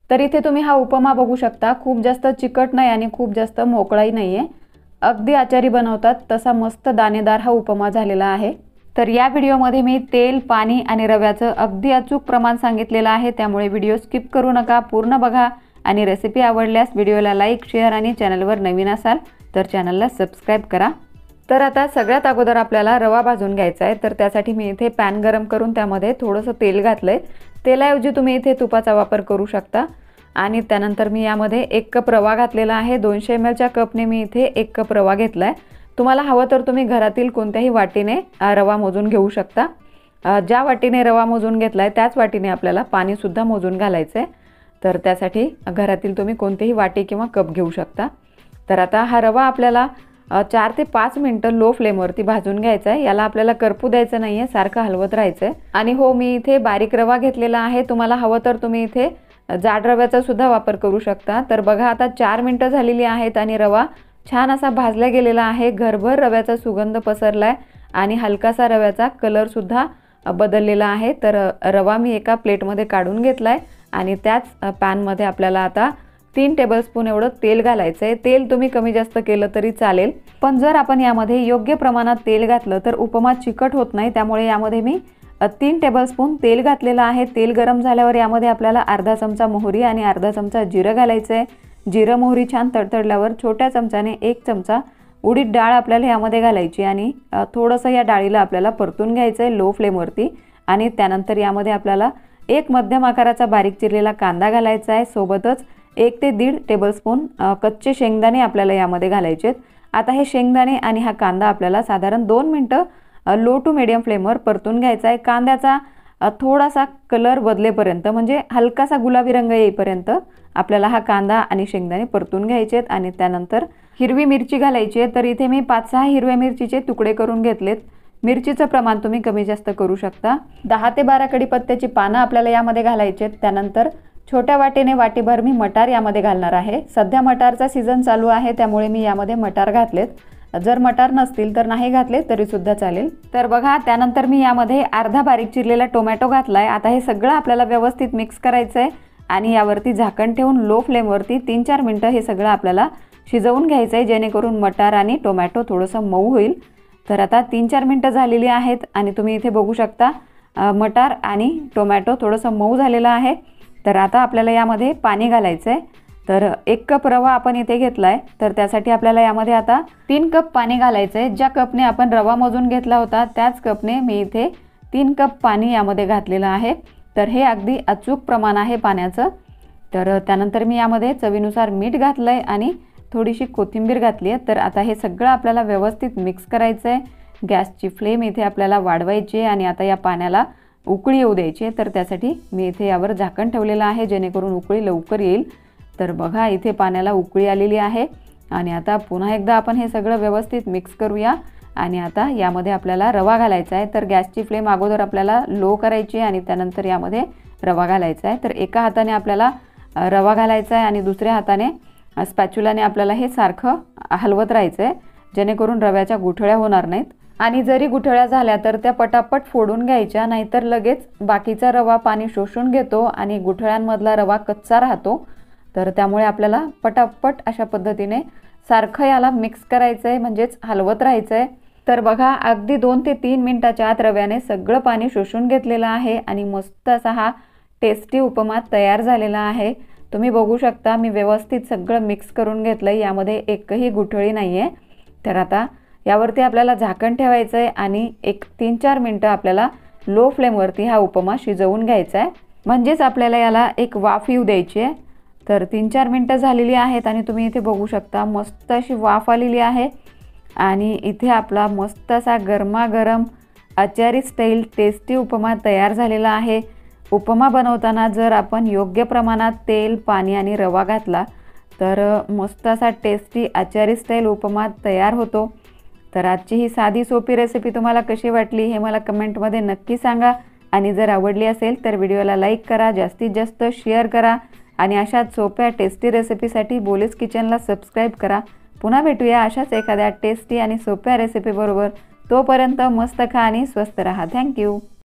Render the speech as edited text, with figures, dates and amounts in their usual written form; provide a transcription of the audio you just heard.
तर इथे तुम्ही हा उपमा बघू शकता, खूप जास्त चिकट नाही आणि खूप जास्त मोकळाही नाहीये, अगदी आचारी बनवतात तसा मस्त दाणेदार हा उपमा झालेला आहे। तर या व्हिडिओमध्ये मी तेल, पाणी आणि रव्याचं अगदी अचूक प्रमाण सांगितलेलं आहे, त्यामुळे व्हिडिओ स्किप करू नका, पूर्ण बघा आणि रेसिपी आवडल्यास व्हिडिओला लाईक, शेअर आणि चॅनलवर नवीन असाल तर चॅनलला सबस्क्राइब करा। तर आता सगळ्यात अगोदर आपल्याला रवा भाजून घ्यायचा आहे, तर त्यासाठी मी इथे पॅन गरम करून त्यामध्ये थोडंसं तेल घातलंय। तेलाऐवजी तुम्ही इथे तुपाचा वापर करू शकता आणि त्यानंतर मी यामध्ये 1 कप रवा घातलेला आहे। 200 ml च्या कपने मी इथे 1 कप रवा घेतलाय। तुम्हाला हवं तर तुम्ही घरातील कोणत्याही वाटीने रवा मोजून घेऊ शकता। ज्या वाटीने रवा मोजून घेतलाय त्याच वाटीने आपल्याला पाणी सुद्धा मोजून घालायचंय, तर त्यासाठी घरातील तुम्ही कोणतीही वाटी किंवा कप घेऊ शकता। तर आता हा रवा आपल्याला 4 ते 5 मिनिटं लो फ्लेमवरती भाजून घ्यायचा आहे। याला आपल्याला करपू द्यायचं नाहीये, सारखं हलवत राहायचंय। आणि हो, मी इथे बारीक रवा घेतलेला आहे, तुम्हाला हवं तर तुम्ही इथे जाड रव्याचा सुद्धा वापर करू शकता। तर बघा आता 4 मिनिटं झालेली आहेत आणि रवा छान असा भाजला गेलेला आहे, घरभर रव्याचा सुगंध पसरलाय आणि हलकासा रव्याचा कलर सुद्धा बदललेला आहे। तर रवा मी एका प्लेटमध्ये काढून घेतलाय आणि त्याच पॅनमध्ये आपल्याला आता 3 टेबलस्पून एवढं तेल घालायचंय। तेल तुम्ही कमी जास्त केलं तरी चालेल, पण जर आपण यामध्ये योग्य प्रमाणात तेल घातलं तर उपमा चिकट होत नाही, त्यामुळे यामध्ये मी 3 टेबलस्पून तेल घातलेलं आहे। तेल गरम झाल्यावर यामध्ये आपल्याला अर्धा चमचा मोहरी आणि अर्धा चमचा जिरं घालायचंय। जिरं मोहरी छान तडतडल्यावर छोट्या चमच्याने 1 चमचा उडीद डाळ आपल्याला यामध्ये घालायची आणि थोडंसं या डाळीला आपल्याला परतून घ्यायचंय लो फ्लेमवरती। आणि त्यानंतर यामध्ये आपल्याला 1 मध्यम आकाराचा बारीक चिरलेला कांदा घालायचा आहे, सोबतच 1 ते 1.5 टेबलस्पून कच्चे शेंगदाणे आपल्याला यामध्ये घालायचे आहेत। आता हे शेंगदाणे आणि हा कांदा आपल्याला साधारण 2 मिनिटं लो टू मीडियम फ्लेमवर परतून घ्यायचा आहे। कांद्याचा थोडासा कलर बदलेपर्यंत, म्हणजे हलकासा गुलाबी रंग येईपर्यंत आपल्याला हा कांदा आणि शेंगदाणे परतून घ्यायचे आहेत। आणि त्यानंतर हिरवी मिरची घालायची आहे, तर इथे मी 5-6 हिरव्या मिरचीचे तुकडे करून घेतलेत। मिरचीचं प्रमाण तुम्ही कमी जास्त करू शकता। 10 ते 12 कढीपत्त्याची पानं आपल्याला यामध्ये घालायची आहेत। त्यानंतर छोट्या वाटीने वाटीभर मी मटार यामध्ये घालणार आहे। सध्या मटारचा सीझन चालू आहे, त्यामुळे मी यामध्ये मटार घातलेत। जर मटार नसतील तर नाही घातले तरी सुद्धा चालेल। तर बघा, त्यानंतर मी यामध्ये अर्धा बारीक चिरलेला टोमॅटो घातलाय। आता हे सगळं आपल्याला व्यवस्थित मिक्स करायचंय आणि यावरती झाकण ठेवून लो फ्लेमवरती 3-4 मिनिटं हे सगळं आपल्याला शिजवून घ्यायचंय, जेणेकरून मटार आणि टोमॅटो थोडंसं मऊ होईल। तर आता 3-4 मिनिटं झालेली आहेत आणि तुम्ही इथे बघू शकता मटार आणि टोमॅटो थोडंसं मऊ झालेलं आहे। तर आता आपल्याला यामध्ये पाणी घालायचंय। तर 1 कप रवा आपण इथे घेतलाय, तर त्यासाठी आपल्याला यामध्ये आता 3 कप पाणी घालायचंय। ज्या कपने आपण रवा मोजून घेतला होता त्याच कपने मी इथे 3 कप पाणी यामध्ये घातलेलं आहे। तर हे अगदी अचूक प्रमाण आहे पाण्याचं। तर त्यानंतर मी यामध्ये चवीनुसार मीठ घातलंय आणि थोडीशी कोथिंबीर घातली आहे। तर आता हे सगळं आपल्याला व्यवस्थित मिक्स करायचंय। गॅसची फ्लेम इथे आपल्याला वाढवायची आहे आणि आता या पाण्याला उकळी येऊ द्यायची। तर त्यासाठी मी इथे यावर झाकण ठेवलेलं आहे, जेणेकरून उकळी लवकर येईल। तर बघा, इथे पाण्याला उकळी आलेली आहे आणि आता पुन्हा एकदा आपण हे सगळं व्यवस्थित मिक्स करूया। आणि आता यामध्ये आपल्याला रवा घालायचा आहे। तर गॅसची फ्लेम अगोदर आपल्याला लो करायची आणि त्यानंतर यामध्ये रवा घालायचा आहे। तर एका हाताने आपल्याला रवा घालायचा आहे आणि दुसऱ्या हाताने स्पॅच्युलाने आपल्याला हे सारखं हलवत राहायचंय, जेणेकरून रव्याच्या गुठळ्या होणार नाहीत। आणि जरी गुठळ्या झाल्या तर त्या पटापट फोडून घ्यायच्या, नाहीतर लगेच बाकीचा रवा पाणी शोषून घेतो आणि गुठळ्यांमधला रवा कच्चा राहतो। तर त्यामुळे आपल्याला पटापट अशा पद्धतीने सारखं याला मिक्स करायचंय, म्हणजेच हलवत राहायचंय। तर बघा, अगदी 2 ते 3 मिनिटाच्या आत रव्याने सगळं पाणी शोषून घेतलेलं आहे आणि मस्त असा हा टेस्टी उपमा तयार झालेला आहे। तुम्ही बघू शकता मी व्यवस्थित सगळं मिक्स करून घेतलंय, यामध्ये एकही गुठळी नाहीये। तर आता यावरती आपल्याला झाकण ठेवायचंय आणि 3-4 मिनिटं आपल्याला लो फ्लेमवरती हा उपमा शिजवून घ्यायचा आहे, म्हणजेच आपल्याला याला एक वाफ येऊ द्यायची आहे। तर 3-4 मिनिटं झालेली आहेत आणि तुम्ही इथे बघू शकता मस्त अशी वाफ आलेली आहे आणि इथे आपला मस्त असा गरमागरम आचारी स्टाईल टेस्टी उपमा तयार झालेला आहे। उपमा बनवताना जर आपण योग्य प्रमाणात तेल, पाणी आणि रवा घातला तर मस्त असा टेस्टी आचारी स्टाईल उपमा तयार होतो। तर आजची ही साधी सोपी रेसिपी तुम्हाला कशी वाटली हे मला कमेंटमध्ये नक्की सांगा आणि जर आवडली असेल तर व्हिडिओला लाईक करा, जास्तीत जास्त शेअर करा आणि अशाच सोप्या टेस्टी रेसिपीसाठी बोलीज किचनला सबस्क्राइब करा। पुन्हा भेटूया अशाच एखाद्या टेस्टी आणि सोप्या रेसिपी बरोबर। तोपर्यंत मस्त खा आणि स्वस्त रहा। थँक्यू।